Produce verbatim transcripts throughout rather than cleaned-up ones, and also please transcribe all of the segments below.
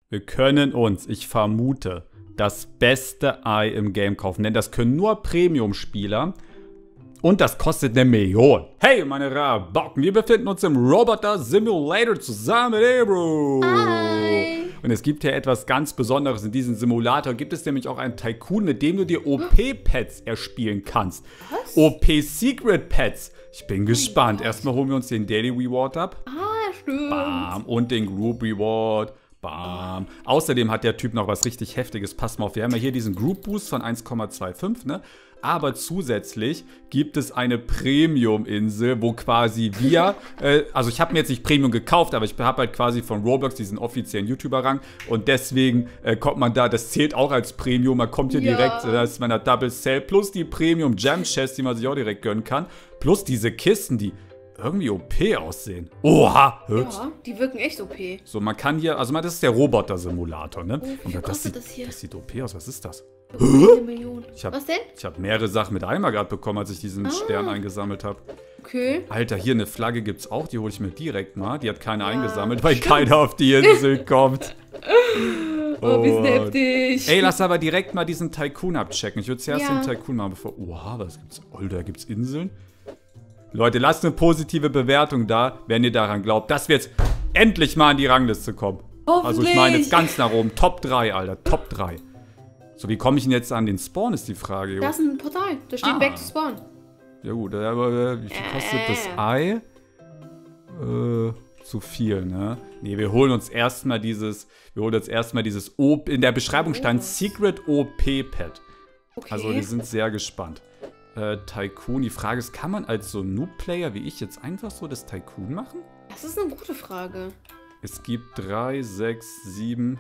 Wir können uns, ich vermute, das beste Ei im Game kaufen. Denn das können nur Premium-Spieler. Und das kostet eine Million. Hey, meine Rabocken, wir befinden uns im Roboter Simulator zusammen mit Ebro. Hi. Und es gibt ja etwas ganz Besonderes in diesem Simulator. Gibt es nämlich auch einen Tycoon, mit dem du dir O P-Pets erspielen kannst. Was? O P-Secret-Pets. Ich bin gespannt. Erstmal holen wir uns den Daily Reward ab. Ah, stimmt. Bam. Und den Group Reward. Bam. Außerdem hat der Typ noch was richtig Heftiges. Pass mal auf, wir haben ja hier diesen Group Boost von eins Komma fünfundzwanzig, ne? Aber zusätzlich gibt es eine Premium-Insel, wo quasi wir, äh, also ich habe mir jetzt nicht Premium gekauft, aber ich habe halt quasi von Roblox diesen offiziellen YouTuber-Rang und deswegen äh, kommt man da, das zählt auch als Premium, man kommt hier Ja. direkt, da ist man da Double Sale, plus die Premium Gem Chest, die man sich auch direkt gönnen kann, plus diese Kisten, die irgendwie O P aussehen. Oha! Hübsch. Ja, die wirken echt O P. So, man kann hier, also man, das ist der Roboter-Simulator, ne? Oh, wie Und viel das kostet sieht, das hier? das sieht O P aus, was ist das? Eine Million. Ich hab, Was denn? Ich habe mehrere Sachen mit einmal gerade bekommen, als ich diesen Ah. Stern eingesammelt habe. Okay. Alter, hier eine Flagge gibt's auch, die hole ich mir direkt mal. Die hat keiner Ja, eingesammelt, weil stimmt. keiner auf die Insel kommt. Oh, wir sind Und- heftig. Ey, lass aber direkt mal diesen Tycoon abchecken. Ich würde zuerst Ja. den Tycoon machen, bevor... Oha, was gibt's? Oh, da gibt's Inseln? Leute, lasst eine positive Bewertung da, wenn ihr daran glaubt, dass wir jetzt endlich mal in die Rangliste kommen. Also ich meine jetzt ganz nach oben. Top drei, Alter. Top drei. So, wie komme ich denn jetzt an den Spawn, ist die Frage. Jo. Da ist ein Portal. Da steht Ah. Back to Spawn. Ja gut, aber äh, wie viel kostet das Äh. Ei? Äh, zu viel, ne? Ne, wir holen uns erstmal dieses, wir holen uns erstmal dieses O P, in der Beschreibung stand Secret O P-Pad. Okay. Also wir sind sehr gespannt. Äh, Tycoon, die Frage ist, kann man als so Noob-Player wie ich jetzt einfach so das Tycoon machen? Das ist eine gute Frage. Es gibt drei, sechs, sieben,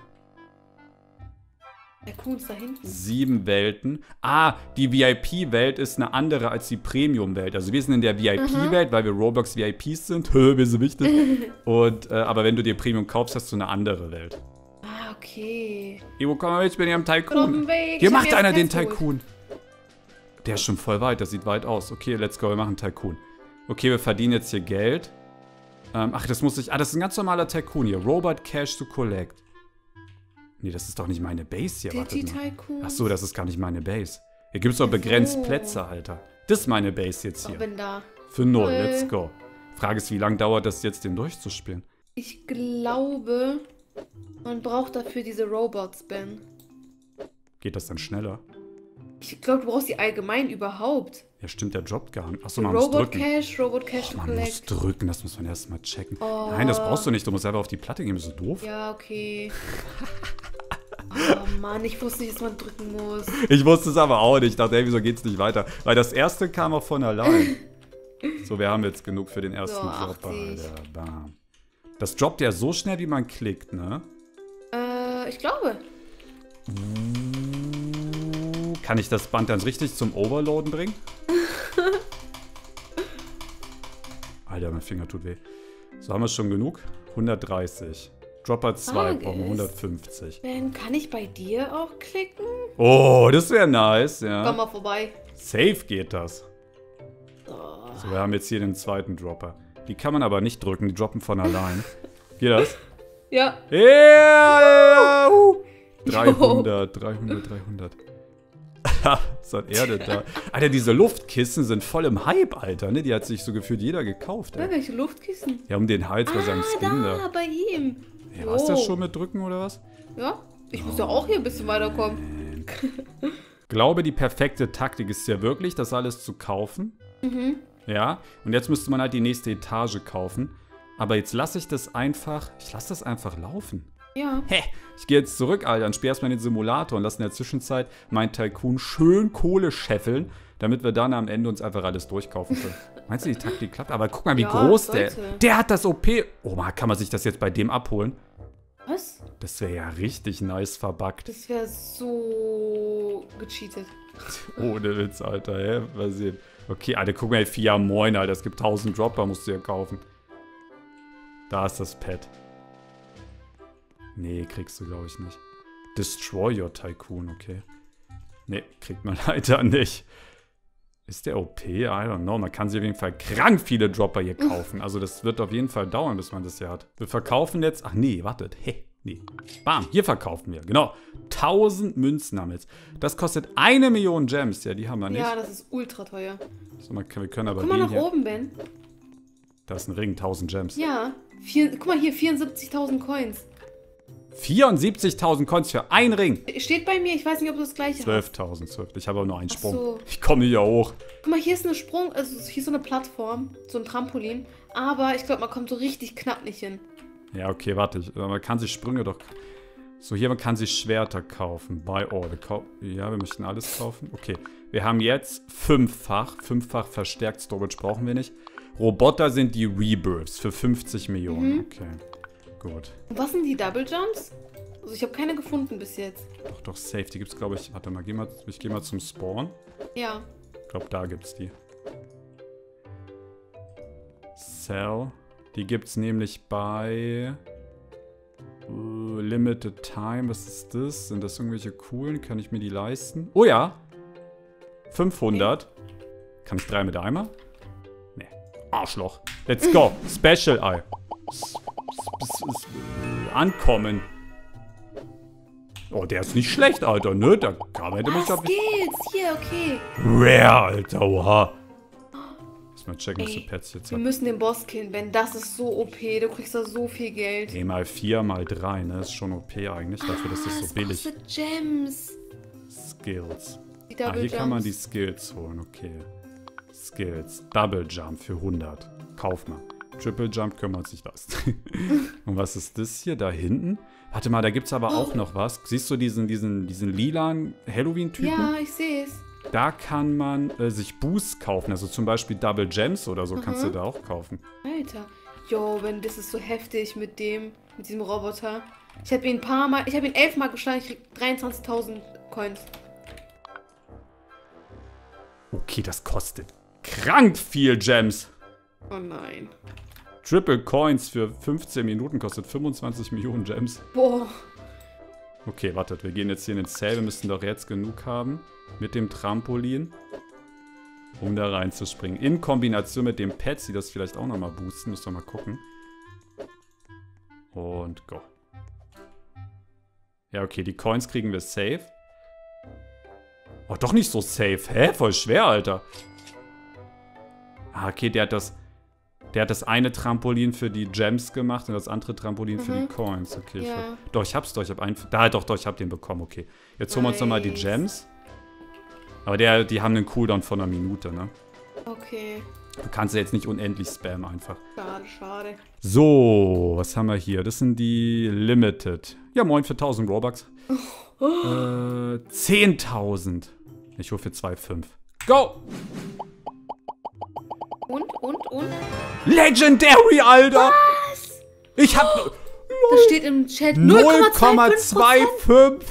Der Kuhn ist da hinten. sieben Welten. Ah, die V I P-Welt ist eine andere als die Premium-Welt. Also wir sind in der V I P-Welt, weil wir Roblox V I Ps sind. Wir sind wichtig. Und, äh, aber wenn du dir Premium kaufst, hast du eine andere Welt. Ah, okay. Ivo, komm mal mit, ich bin hier am Bin auf Tycoon. dem Weg. Hier Ich hab macht mir einer erst den Pets geholt. Tycoon. Der ist schon voll weit, das sieht weit aus. Okay, let's go, wir machen Tycoon. Okay, wir verdienen jetzt hier Geld. Ähm, ach, das muss ich... Ah, das ist ein ganz normaler Tycoon hier. Robot Cash to Collect. Nee, das ist doch nicht meine Base hier. Titi Wartet mal. Tycoon. Ach so, das ist gar nicht meine Base. Hier gibt es doch begrenzt Plätze, Alter. Das ist meine Base jetzt Ich hier. bin da. Für null, Toll. let's go. Frage ist, wie lange dauert das jetzt, den durchzuspielen? Ich glaube, man braucht dafür diese Robots, Ben. Geht das dann schneller? Ich glaube, du brauchst die allgemein überhaupt. Ja, stimmt, der droppt gar nicht. Achso, man muss Robot drücken. Cash, Robot Cash to Man muss Collect. drücken, das muss man erst mal checken. Oh. Nein, das brauchst du nicht, du musst einfach auf die Platte gehen, bist du doof? Ja, okay. Oh Mann, ich wusste nicht, dass man drücken muss. Ich wusste es aber auch nicht. Ich dachte, ey, wieso geht's nicht weiter? Weil das erste kam auch von allein. So, wir haben jetzt genug für den ersten So, Dropper. achtzig. Alter. Bam. Das droppt ja so schnell, wie man klickt, ne? Äh, ich glaube. Kann ich das Band dann richtig zum Overloaden bringen? Alter, mein Finger tut weh. So, haben wir schon genug? hundertdreißig. Dropper zwei, Frage brauchen wir ist- hundertfünfzig. Ben, kann ich bei dir auch klicken? Oh, das wäre nice, ja. Komm mal vorbei. Safe geht das. So. So, wir haben jetzt hier den zweiten Dropper. Die kann man aber nicht drücken, die droppen von allein. Geht das? Ja. Ja! Uh. dreihundert, dreihundert, dreihundert. Was hat Erde da? Alter, diese Luftkissen sind voll im Hype, Alter, ne? Die hat sich so gefühlt jeder gekauft, Ja, ey. welche Luftkissen? Ja, um den Hals bei seinem Ah, Skin da, da. bei ihm. Ja, war's das Oh. schon mit drücken oder was? Ja, ich muss ja auch hier ein bisschen weiterkommen. Glaube, die perfekte Taktik ist ja wirklich, das alles zu kaufen. Mhm. Ja, und jetzt müsste man halt die nächste Etage kaufen. Aber jetzt lasse ich das einfach, ich lasse das einfach laufen. Ja. Hä, ich gehe jetzt zurück, Alter, und spiele erstmal den Simulator und lasse in der Zwischenzeit meinen Tycoon schön Kohle scheffeln, damit wir dann am Ende uns einfach alles durchkaufen können. Meinst du, die Taktik klappt? Aber guck mal, wie Ja, groß der sollte. Der hat das O P. Oh man, kann man sich das jetzt bei dem abholen? Was? Das wäre ja richtig nice verbuggt. Das wäre so gecheatet. Ohne Witz, Alter, hä? Mal sehen. Okay, Alter, guck mal, Fia Moin, Alter, es gibt tausend Dropper, musst du ja kaufen. Da ist das Pad. Nee, kriegst du, glaube ich, nicht. Destroy your Tycoon, okay. Nee, kriegt man leider nicht. Ist der O P? I don't know. Man kann sich auf jeden Fall krank viele Dropper hier kaufen. Also das wird auf jeden Fall dauern, bis man das hier hat. Wir verkaufen jetzt... Ach nee, wartet. Hä? Nee. Bam, hier verkaufen wir. Genau. tausend Münzen haben wir jetzt. Das kostet eine Million Gems. Ja, die haben wir nicht. Ja, das ist ultra teuer. So, wir können aber Guck mal den nach hier. oben, Ben. Da ist ein Ring, tausend Gems. Ja. Vier, guck mal hier, vierundsiebzigtausend Coins. vierundsiebzigtausend Coins für einen Ring. Steht bei mir, ich weiß nicht, ob du das gleiche hast. zwölftausend, zwölf. Ich habe aber nur einen Sprung. so. Ich komme hier hoch. Guck mal, hier ist eine Sprung, also hier ist so eine Plattform, so ein Trampolin. Aber ich glaube, man kommt so richtig knapp nicht hin. Ja, okay, warte. Ich, man kann sich Sprünge doch... So, hier, man kann sich Schwerter kaufen. Buy all. Wir kau ja, wir möchten alles kaufen. Okay, wir haben jetzt fünffach. Fünffach verstärkt Storage brauchen wir nicht. Roboter sind die Rebirths für fünfzig Millionen. Mhm. Okay, gut. Und was sind die Double Jumps? Also ich habe keine gefunden bis jetzt. Doch, doch, safe. Die gibt's, glaube ich... Warte mal, geh mal, ich gehe mal zum Spawn. Ja. Ich glaube, da gibt's die. Sell. Die gibt's nämlich bei... Uh, Limited Time, was ist das? Sind das irgendwelche coolen? Kann ich mir die leisten? Oh ja! fünfhundert. Okay. Kann ich drei mit Eimer? Nee. Arschloch. Let's go. Special Eye. S s s Ankommen. Oh, der ist nicht schlecht, Alter, ne? Da kann man mich Was geht's? Hier, okay. Rare, Alter, oha. Mal checken, was Ey, die Pets jetzt wir hat. müssen den Boss killen, Ben. Das ist so O P. Du kriegst da so viel Geld. Nee, mal vier, mal drei, ne? Ist schon O P eigentlich, dafür, dass das Ah, so das billig kostet Gems. Skills. Die Ah, Double hier Jumps. kann man die Skills holen, okay. Skills. Double Jump für hundert. Kauf mal. Triple Jump können wir uns nicht leisten. Und was ist das hier da hinten? Warte mal, da gibt's aber auch noch was. Siehst du diesen, diesen, diesen lilan Halloween-Typen? Ja, ich sehe es. Da kann man äh, sich Boosts kaufen. Also zum Beispiel Double Gems oder so kannst du da auch kaufen. Alter. Jo, Ben, das ist so heftig mit dem, mit diesem Roboter. Ich habe ihn ein paar Mal, ich habe ihn elf Mal geschlagen, ich krieg dreiundzwanzigtausend Coins. Okay, das kostet krank viel Gems. Oh nein. Triple Coins für fünfzehn Minuten kostet fünfundzwanzig Millionen Gems. Boah. Okay, wartet, wir gehen jetzt hier in den Sale. Wir müssen doch jetzt genug haben mit dem Trampolin, um da reinzuspringen. In Kombination mit dem Pets, die das vielleicht auch nochmal boosten. Müssen wir mal gucken. Und go. Ja, okay, die Coins kriegen wir safe. Oh, doch nicht so safe. Hä? Voll schwer, Alter. Ah, okay, der hat das... Der hat das eine Trampolin für die Gems gemacht und das andere Trampolin mhm. für die Coins. Okay, ja. ich, doch, ich hab's doch. Ich hab einen. Da, doch, doch, ich hab den bekommen. Okay. Jetzt holen wir uns nochmal die Gems. Aber der, die haben einen Cooldown von einer Minute, ne? Okay. Du kannst ja jetzt nicht unendlich spammen einfach. Schade, schade. So, was haben wir hier? Das sind die Limited. Ja, moin für tausend Robux. Oh. Äh, zehntausend. Ich hole für zwei Komma fünf. Go! Und, und, und? Legendary, Alter! Was? Ich hab... Das steht im Chat null Komma fünfundzwanzig.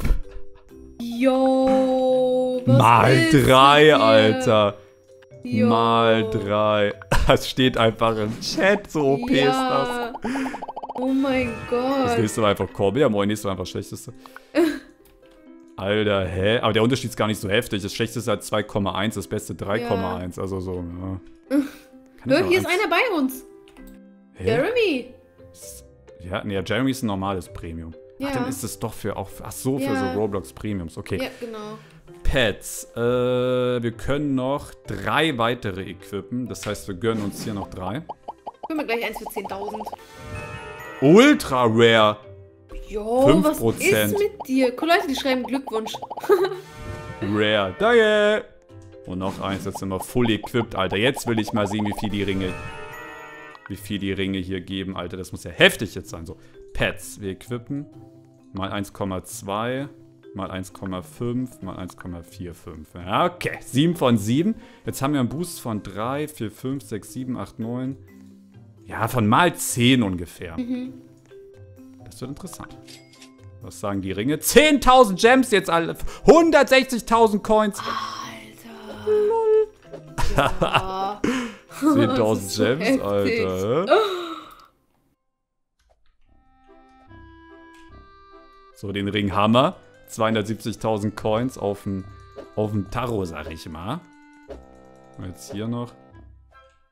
Jo, was Mal ist drei, hier? Alter. Jo. Mal drei. Das steht einfach im Chat. So O P ja. ist das. Oh mein Gott. Das nächste war einfach Korbi. Ja, moin, nächste war einfach schlechteste. Alter, hä? Aber der Unterschied ist gar nicht so heftig. Das schlechteste hat zwei Komma eins, das beste drei Komma eins. Ja. Also so, ja. Hör, hier ist einer bei uns. Hä? Jeremy. Ja, nee, Jeremy ist ein normales Premium. Ja. Ach, dann ist es doch für auch. Ach so, für ja. so Roblox Premiums. Okay. Ja, genau. Pets. Äh, wir können noch drei weitere equippen. Das heißt, wir gönnen uns hier noch drei. Können wir gleich eins für zehntausend. Ultra Rare. Jo, fünf was Prozent. ist mit dir? Guck, Leute, die schreiben Glückwunsch. Rare. Danke. Und noch eins, jetzt sind wir full equipped, Alter. Jetzt will ich mal sehen, wie viel die Ringe, wie viel die Ringe hier geben, Alter. Das muss ja heftig jetzt sein. So, Pets. Wir equippen. Mal eins Komma zwei, mal eins Komma fünf, mal eins Komma fünfundvierzig. Ja, okay. sieben von sieben. Jetzt haben wir einen Boost von drei, vier, fünf, sechs, sieben, acht, neun. Ja, von mal zehn ungefähr. Mhm. Das wird interessant. Was sagen die Ringe? zehntausend Gems jetzt alle. hundertsechzigtausend Coins. Alter. Lol. Ja. zehntausend so Gems, heftig. Alter. So, den Ring Hammer. zweihundertsiebzigtausend Coins auf dem auf dem Tarot, sag ich mal. Und jetzt hier noch.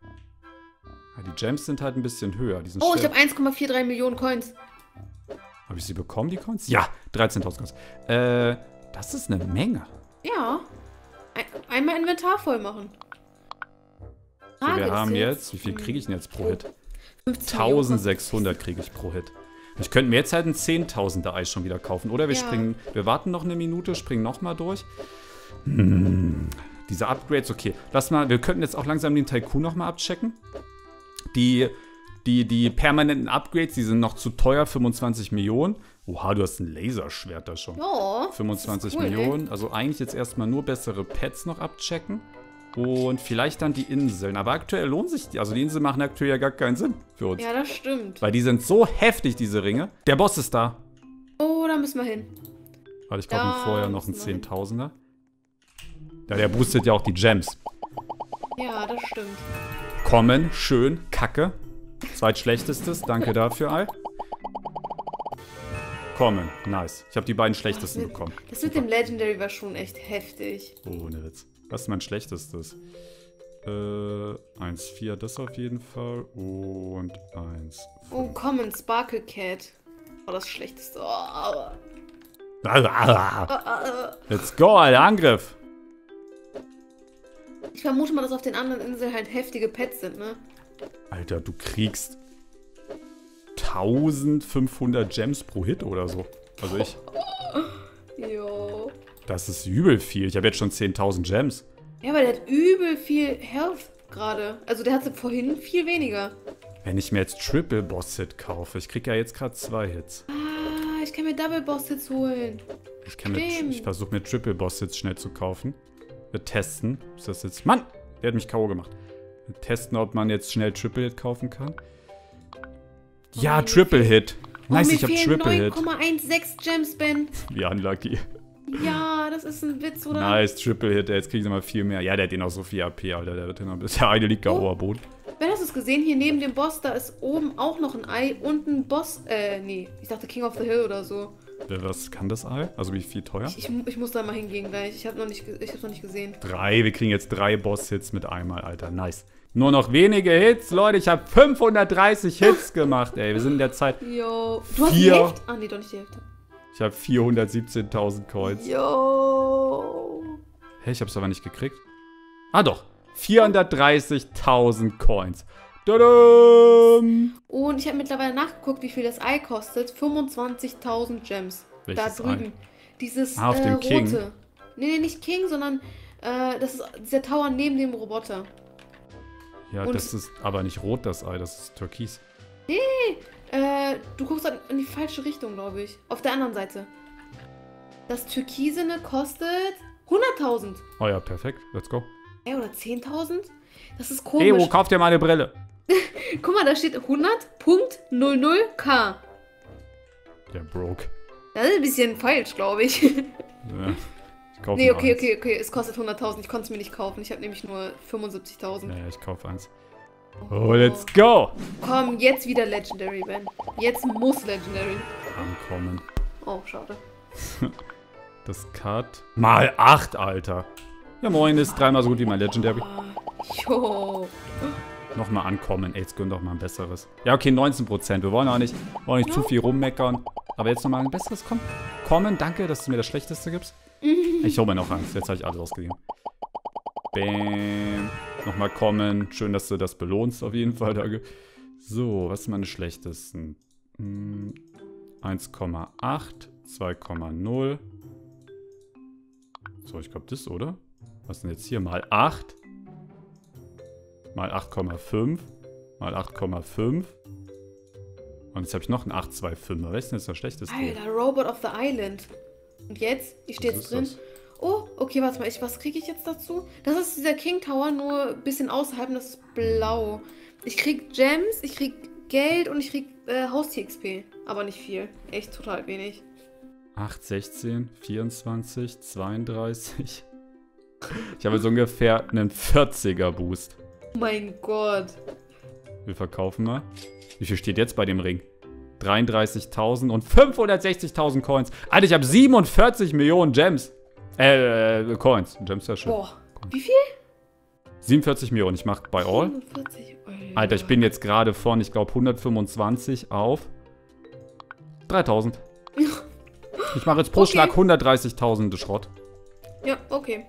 Ja, die Gems sind halt ein bisschen höher. Die sind oh, ich habe eins Komma dreiundvierzig Millionen Coins. Habe ich sie bekommen, die Coins? Ja, dreizehntausend Coins. Äh, das ist eine Menge. Ja. Ein, einmal Inventar voll machen. So, wir haben jetzt, wie viel kriege ich denn jetzt pro Hit? eintausendsechshundert kriege ich pro Hit. Ich könnte mir jetzt halt ein zehntausender Eis schon wieder kaufen. Oder wir ja. springen, wir warten noch eine Minute, springen nochmal durch. Hm, diese Upgrades, okay. Lass mal, wir könnten jetzt auch langsam den Tycoon nochmal abchecken. Die, die, die permanenten Upgrades, die sind noch zu teuer, fünfundzwanzig Millionen. Oha, du hast ein Laserschwert da schon. Oh, fünfundzwanzig cool, Millionen. Ey. Also eigentlich jetzt erstmal nur bessere Pets noch abchecken. Und vielleicht dann die Inseln. Aber aktuell lohnt sich die. Also die Inseln machen aktuell ja gar keinen Sinn für uns. Ja, das stimmt. Weil die sind so heftig, diese Ringe. Der Boss ist da. Oh, da müssen wir hin. Warte, ich kaufe mir vorher noch einen zehntausender. Ja, der boostet ja auch die Gems. Ja, das stimmt. Kommen, schön, kacke. Zweitschlechtestes, danke dafür, Ei. Kommen, nice. Ich habe die beiden schlechtesten oh, das mit, bekommen. Das Super. Mit dem Legendary war schon echt heftig. Oh, ohne Witz. Was ist mein schlechtestes? Äh, eins Komma vier, das auf jeden Fall. Und eins Komma fünf. Oh, Common, Sparkle Cat. Oh, das schlechteste. Oh. Let's go, Alter, Angriff. Ich vermute mal, dass auf den anderen Inseln halt heftige Pets sind, ne? Alter, du kriegst eintausendfünfhundert Gems pro Hit oder so. Also ich. Jo. Das ist übel viel. Ich habe jetzt schon zehntausend Gems. Ja, aber der hat übel viel Health gerade. Also der hatte vorhin viel weniger. Wenn ich mir jetzt Triple Boss Hit kaufe, ich kriege ja jetzt gerade zwei Hits. Ah, ich kann mir Double Boss Hits holen. Ich, kann mir, ich versuche mir Triple Boss Hits schnell zu kaufen. Wir testen. Ist das jetzt... Mann! Der hat mich K O gemacht. Wir testen, ob man jetzt schnell Triple Hit kaufen kann. Ja, oh, Triple Hit. Nice, oh, ich habe Triple Hit. neun Komma sechzehn Gems, Ben. Wie unlucky. Ja, das ist ein Witz, oder? Nice, Triple Hit. Jetzt kriegen sie mal viel mehr. Ja, der hat den auch so viel A P, Alter. Der wird den noch bis der eine liegt K O am Boden. Ben, hast du es gesehen? Hier neben dem Boss, da ist oben auch noch ein Ei und ein Boss. Äh, nee. Ich dachte King of the Hill oder so. Was kann das Ei? Also wie viel teuer? Ich, ich, ich muss da mal hingehen gleich. Ich habe noch nicht, ich hab's noch nicht gesehen. Drei. Wir kriegen jetzt drei Boss-Hits mit einmal, Alter. Nice. Nur noch wenige Hits, Leute. Ich habe fünfhundertdreißig Hits gemacht, ey. Wir sind in der Zeit. Jo. Du hast die Hälfte? Ah, nee, doch nicht die Hälfte. Ich habe vierhundertsiebzehntausend Coins. Jo. Hä, ich hab's aber nicht gekriegt. Ah, doch. vierhundertdreißigtausend Coins. Tadam! Und ich habe mittlerweile nachgeguckt, wie viel das Ei kostet. fünfundzwanzigtausend Gems. Welches da drüben. Ei? Dieses ah, auf äh, dem rote. King. Nee, nee, nicht King, sondern äh, das ist dieser Tower neben dem Roboter. Ja, Und das ist aber nicht rot, das Ei. Das ist türkis. Nee, äh, du guckst in die falsche Richtung, glaube ich. Auf der anderen Seite. Das Türkisene kostet hunderttausend. Oh ja, perfekt. Let's go. Ey, oder zehntausend? Das ist komisch. Hey, wo kauft ihr meine Brille? Guck mal, da steht hundert Komma null null K. Der broke. Das ist ein bisschen falsch, glaube ich. Ja, ich kaufe Nee, okay, eins. okay, okay. Es kostet hunderttausend. Ich konnte es mir nicht kaufen. Ich habe nämlich nur fünfundsiebzigtausend. Ja, ja, ich kaufe eins. Oh, let's go! Komm, jetzt wieder Legendary, Ben. Jetzt muss Legendary. Ankommen. Oh, schade. Das Cut. Mal acht, Alter. Ja, moin, ist dreimal so gut wie mein Legendary. Jo. Nochmal ankommen. Ey, jetzt gönn doch mal ein besseres. Ja, okay, neunzehn Prozent. Wir wollen auch nicht, wollen nicht zu viel rummeckern. Aber jetzt nochmal ein besseres kommen. Kommen, danke, dass du mir das Schlechteste gibst. Ich hole mir noch eins. Jetzt habe ich alles ausgegeben. Bäm. Nochmal kommen. Schön, dass du das belohnst, auf jeden Fall. Danke. So, was sind meine schlechtesten? Hm, eins Komma acht. zwei Komma null. So, ich glaube das, oder? Was ist denn jetzt hier? Mal acht. Mal acht Komma fünf. Mal acht Komma fünf. Und jetzt habe ich noch einen acht Komma fünfundzwanzig. Was ist denn jetzt das Schlechteste? Alter, Robot of the Island. Und jetzt? Ich stehe jetzt drin. Das? Oh, okay, warte mal. Ich, was kriege ich jetzt dazu? Das ist dieser King Tower, nur ein bisschen außerhalb und das ist blau. Ich krieg Gems, ich krieg Geld und ich krieg äh, Haustier-X P. Aber nicht viel. Echt total wenig. acht, sechzehn, vierundzwanzig, zweiunddreißig. Ich habe jetzt ungefähr einen vierziger Boost. Oh mein Gott. Wir verkaufen mal. Wie viel steht jetzt bei dem Ring? dreiunddreißigtausend und fünfhundertsechzigtausend Coins. Alter, ich habe siebenundvierzig Millionen Gems. Äh, äh, Coins. Gems ja schön. Boah, wie viel? siebenundvierzig Millionen. Ich mache bei All. siebenundvierzig, Alter. Alter, ich bin jetzt gerade von, ich glaube, hundertfünfundzwanzig auf dreitausend. Ich mache jetzt pro Okay. Schlag hundertdreißigtausend Schrott. Ja, okay.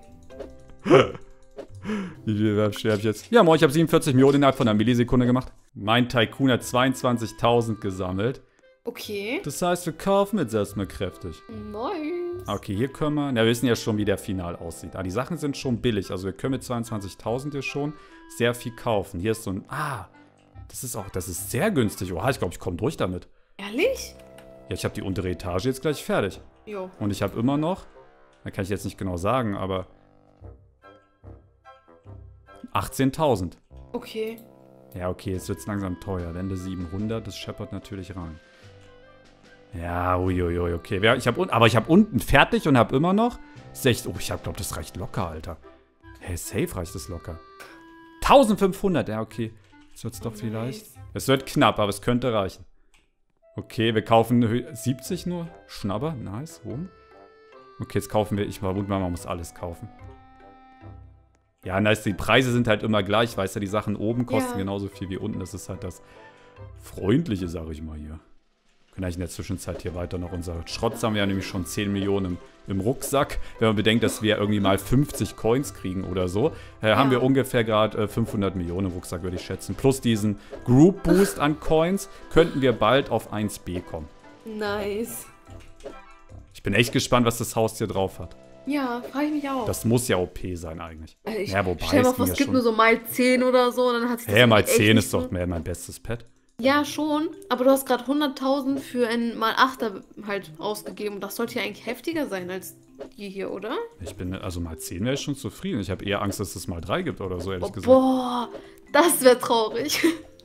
Wie viel habe ich jetzt? Ja, moin, ich habe siebenundvierzig Millionen innerhalb von einer Millisekunde gemacht. Mein Tycoon hat zweiundzwanzigtausend gesammelt. Okay. Das heißt, wir kaufen jetzt erstmal kräftig. Nice. Okay, hier können wir... Na, wir wissen ja schon, wie der Final aussieht. Ah, die Sachen sind schon billig. Also wir können mit zweiundzwanzigtausend hier schon sehr viel kaufen. Hier ist so ein... Ah, das ist auch... Das ist sehr günstig. Oha, ich glaube, ich komme durch damit. Ehrlich? Ja, ich habe die untere Etage jetzt gleich fertig. Jo. Und ich habe immer noch... Da kann ich jetzt nicht genau sagen, aber... achtzehntausend. Okay. Ja, okay, jetzt wird es langsam teuer. Wende siebenhundert, das scheppert natürlich rein. Ja, uiuiui, okay. Ja, ich hab un aber ich habe unten fertig und habe immer noch... sechzig. Oh, ich glaube, das reicht locker, Alter. Hey, safe reicht das locker. eintausendfünfhundert, ja, okay. Jetzt wird es doch Nice. vielleicht... Es wird knapp, aber es könnte reichen. Okay, wir kaufen siebzig nur. Schnabber, nice. Rum. Okay, jetzt kaufen wir... Ich vermute mal, man muss alles kaufen. Ja, nice, die Preise sind halt immer gleich, weißt du, die Sachen oben kosten Ja. genauso viel wie unten. Das ist halt das Freundliche, sag ich mal hier. Wir können eigentlich in der Zwischenzeit hier weiter noch unser Schrott sammeln. Wir haben nämlich schon zehn Millionen im, im Rucksack. Wenn man bedenkt, dass wir irgendwie mal fünfzig Coins kriegen oder so, äh, haben wir ungefähr gerade äh, fünfhundert Millionen im Rucksack, würde ich schätzen. Plus diesen Group Boost an Coins könnten wir bald auf eins B kommen. Nice. Ich bin echt gespannt, was das Haus hier drauf hat. Ja, frage ich mich auch. Das muss ja O P sein eigentlich. Also ich Ja, wobei stell mal es vor, ging es ja gibt nur so mal zehn oder so. Und dann hat sich das Hä, mal irgendwie echt zehn nicht ist doch so- mehr mein bestes Pet. Ja, schon. Aber du hast gerade hunderttausend für ein mal achter halt ausgegeben. Das sollte ja eigentlich heftiger sein als die hier, oder? Ich bin, also mal zehn wäre ich schon zufrieden. Ich habe eher Angst, dass es mal drei gibt oder so, ehrlich Oh, gesagt. boah, das wäre traurig.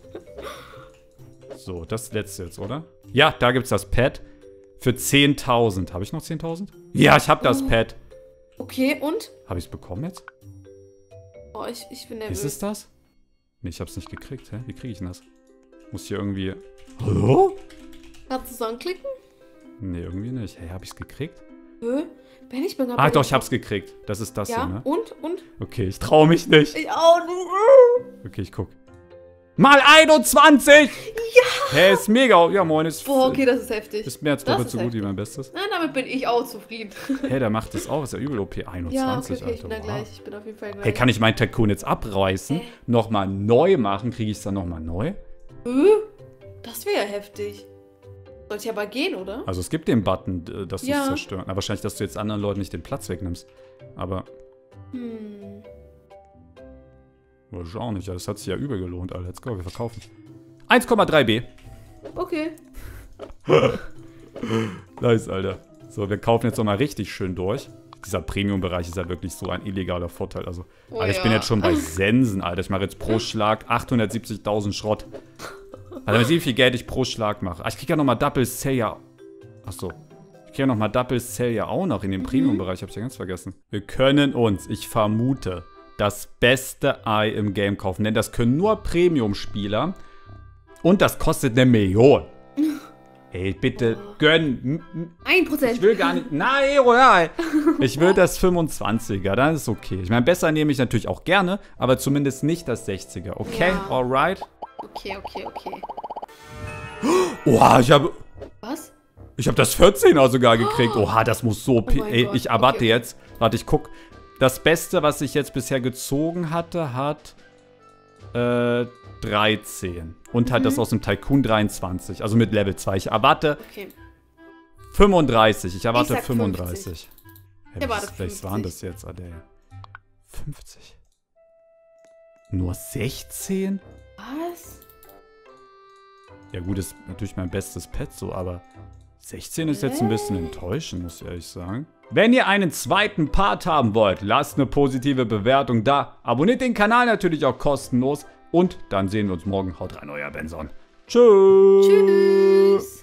So, das letzte jetzt, oder? Ja, da gibt's das Pet für zehntausend. Habe ich noch zehntausend? Ja, ich habe das Oh. Pet. Okay, und? Habe ich es bekommen jetzt? Oh, ich, ich bin nervös. Ist es das? Nee, ich habe es nicht gekriegt. Hä? Wie kriege ich denn das? Muss hier irgendwie... Hallo? Kannst du so anklicken? Nee, irgendwie nicht. Hä, habe ich es gekriegt? Hä? Ben, ich bin gerade Ah, bei doch, dem- ich hab's gekriegt. Das ist das Ja, hier, ne? und? Und? Okay, ich traue mich nicht. Ich auch nicht. Okay, ich guck. Mal einundzwanzig! Ja! Hä, ist mega. Ja, moin, ist... Boah, okay, das ist heftig. Ist mehr als Das doppelt ist so gut wie heftig. mein Bestes. Na, damit bin ich auch zufrieden. Hey, der macht das auch. Ist ja übel O P. Ja, okay, einundzwanzig, okay, ich bin da Alter. gleich. Wow. Ich bin auf jeden Fall gleich. Hey, kann ich meinen Tycoon jetzt abreißen? Hä? Nochmal neu machen? Kriege ich es dann nochmal neu? Hä? Das wäre ja heftig. Sollte ja aber gehen, oder? Also es gibt den Button, äh, dass du es Ja. zerstören. Aber wahrscheinlich, dass du jetzt anderen Leuten nicht den Platz wegnimmst. Aber Hm. weiß ich auch nicht. Ja, das hat sich ja übel gelohnt, Alter. Let's go, wir verkaufen. eins Komma drei B. Okay. Nice, Alter. So, wir kaufen jetzt nochmal richtig schön durch. Dieser Premium-Bereich ist ja wirklich so ein illegaler Vorteil. Also, Oh Alter, ich ja. bin jetzt schon bei Sensen, Alter. Ich mache jetzt pro Schlag achthundertsiebzigtausend Schrott. Alter, wie viel Geld ich pro Schlag mache. Ah, ich krieg ja nochmal Double Sale ja. Achso. Ich krieg ja nochmal Double Sale ja auch noch in dem Premium-Bereich. Hab ich ja ganz vergessen. Wir können uns, ich vermute, das beste Ei im Game kaufen. Denn das können nur Premium-Spieler. Und das kostet eine Million. Ey, bitte gönn. Ein Prozent. Ich will gar nicht. Nein, Royal. Ich will das fünfundzwanziger, dann ist okay. Ich meine, besser nehme ich natürlich auch gerne, aber zumindest nicht das sechziger. Okay, Ja. alright. Okay, okay, okay. Oha, ich habe Was? ich hab das vierzehner sogar gekriegt. Oha, das muss so... Oh pi- mein Ey, Gott. ich erwarte Okay. jetzt... Warte, ich guck. Das Beste, was ich jetzt bisher gezogen hatte, hat äh, dreizehn. Und halt Mhm. das aus dem Tycoon dreiundzwanzig. Also mit Level zwei. Ich erwarte Okay. fünfunddreißig. Ich erwarte Ich sag fünfunddreißig. Hey, Ich erwarte was, welches waren das fünfzig. jetzt, Adele? fünfzig. Nur sechzehn? Was? Ja gut, ist natürlich mein bestes Pet so, aber sechzehn ist jetzt ein bisschen Äh. enttäuschend, muss ich ehrlich sagen. Wenn ihr einen zweiten Part haben wollt, lasst eine positive Bewertung da. Abonniert den Kanal natürlich auch kostenlos. Und dann sehen wir uns morgen. Haut rein, euer Benson. Tschüss. Tschüss.